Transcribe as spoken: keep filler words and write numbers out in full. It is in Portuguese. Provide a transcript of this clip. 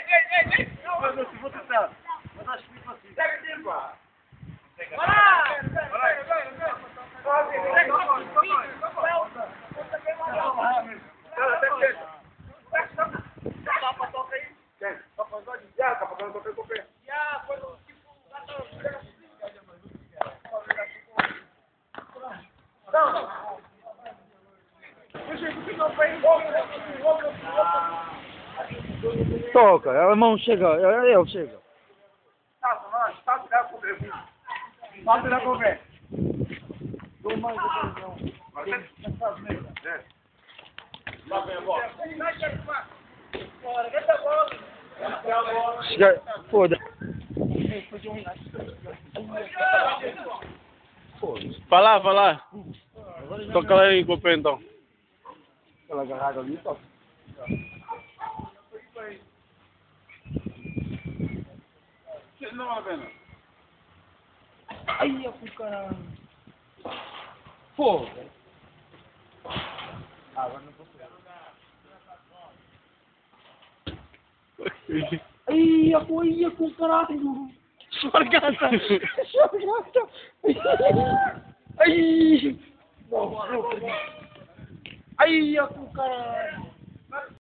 Mas eu vou tentar. Mas acho que não consigo. Toca, a mão chega, ele chega. Passa na conversa. Dou mais a não. Chega, foda. Vai lá, vai lá. Toca lá aí com o pé então. Aquela agarrada ali, toca. Não vale a pena. Ai, eu fui caralho. Foda. Ah, agora não posso ver. Ai, eu fui com caralho. Esforgata. Esforgata. Ai. Ai, eu fui caralho.